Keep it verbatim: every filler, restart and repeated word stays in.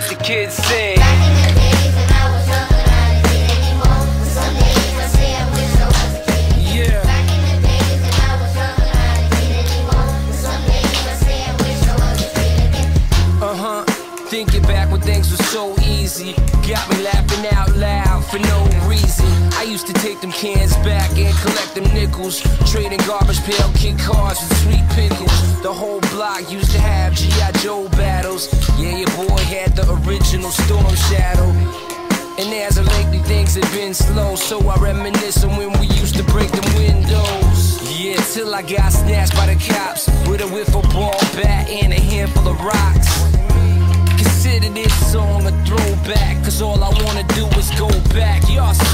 let the kids sing. Back in the days when I was younger, I didn't get anymore. But some days I say I wish I was a kid again. Yeah. Back in the days when I was younger, I didn't get anymore. But some days I say I wish I was a kid again. Uh-huh. Thinking back when things were so easy, got me laughing out loud for no reason. I used to take them cans back and collect them nickels, trading garbage pail kid cars with sweet pickles. The whole block used to have G I Joe battles. Yeah, your boy had the original Storm Shadow. And as of lately things have been slow, so I reminisce on when we used to break them windows. Yeah, till I got snatched by the cops with a wiffle ball bat and a handful of rocks. Consider this song a throwback, cause all I wanna do is go back. Y'all